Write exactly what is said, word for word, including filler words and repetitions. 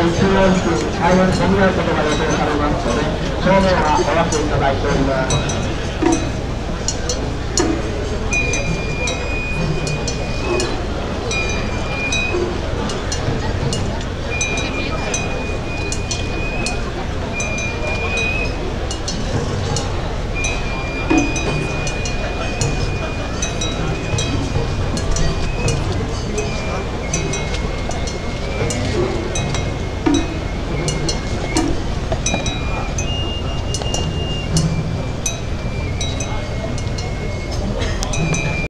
中央付近、大変混み合うことが予想されますので、正面はお分けいただいております。